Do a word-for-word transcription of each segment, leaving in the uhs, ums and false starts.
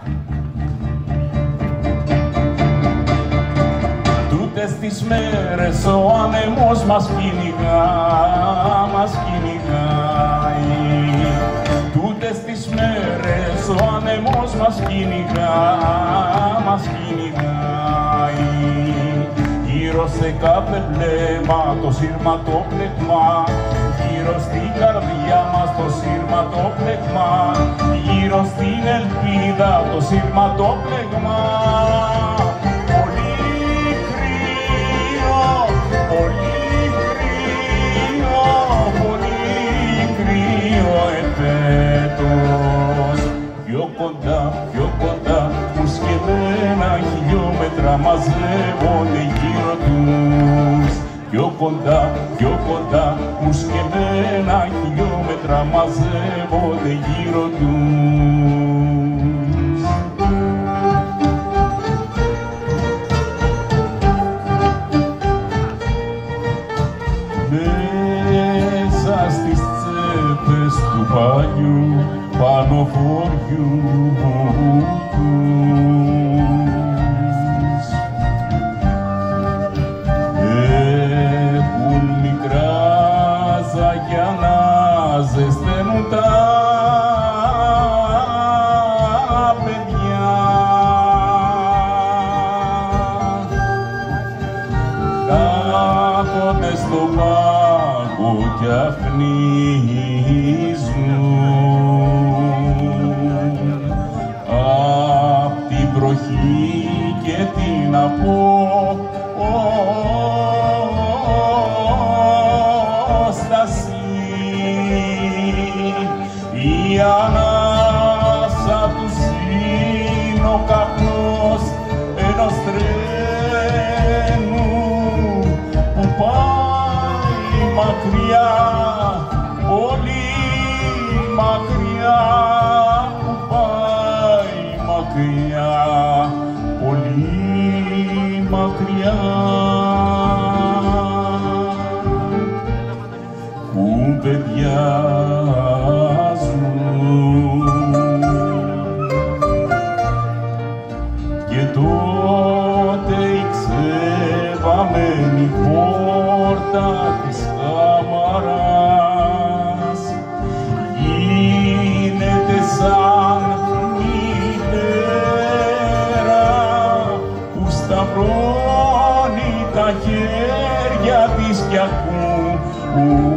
Τούτες τις μέρες ο άνεμος μας κυνηγά, μας κυνηγάει. Τούτες τις μέρες ο άνεμος μας κυνηγά, μας κυνηγάει. Γύρω σε κάθε βλέμμα το σύρματοπλεγμά, γύρω στην καρδιά μας το σύρματοπλεγμά, γύρω στην ελπίδα το σύρματοπλεγμά. Πολύ κρύο, πολύ κρύο, πολύ κρύο εφέτος. Πιο κοντά, πιο κοντά, που σκεμμένα χιλιόμετρα μαζεύονται γύρω τους. Πιο κοντά, πιο κοντά, που σκεμμένα χιλιόμετρα μαζεύονται γύρω τους. Μέσα στις τσέπες του παλιού πανοφοριού τους έχουν μικρά ζαγιά να ζεσταίνουν τα παιδιά. Κάθονται στο πάγκο κι αχνίζουν απ' την βροχή και την απόσταση. Η ανάσα τους είναι ο καπνός ενός τρένου που πάει μακριά, πολύ μακριά, που πάει μακριά, πολύ μακριά, που παιδιάζουν. Και τότε η ξεβαμένη πόρτα της καμαράς γίνεται σαν μητέρα που σταυρώνει τα χέρια της κι ακούει.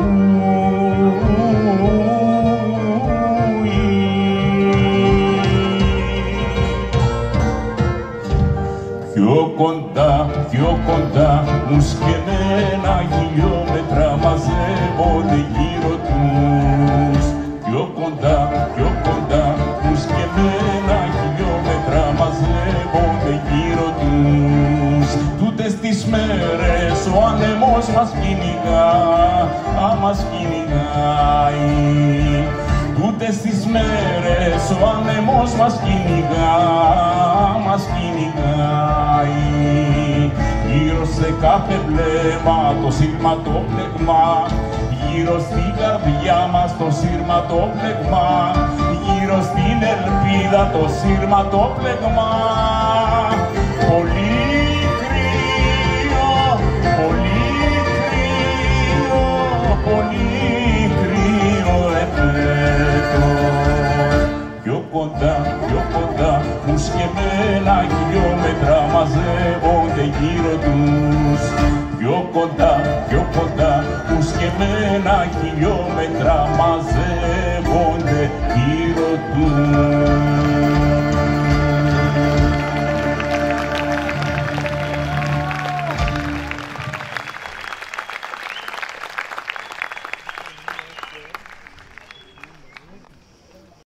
Πιο κοντά, πιο κοντά, μου σκεμμένα χιλιόμετρα μαζεύονται γύρω τους. Πιο κοντά, πιο κοντά, μου σκεμμένα χιλιόμετρα μαζεύονται γύρω τους. Τούτες τις μέρες ο άνεμος μας κυνηγά, α, μας κυνηγάει. Τούτες τις μέρες ο άνεμος μας κυνηγά, μας κυνηγάει. Γύρω σε κάθε βλέμμα το σύρματοπλεγμά, γύρω στην καρδιά μας το σύρματοπλεγμά, γύρω στην ελπίδα το σύρματοπλεγμά. Πολύ κρύο, πολύ κρύο, πολύ κρύο εφέτος. Πιο κοντά, πιο κοντά, που σκεμμένα χιλιόμετρα μαζεύονται γύρω τους. Πιο κοντά, πιο κοντά, που σκεμμένα χιλιόμετρα μαζεύονται γύρω τους.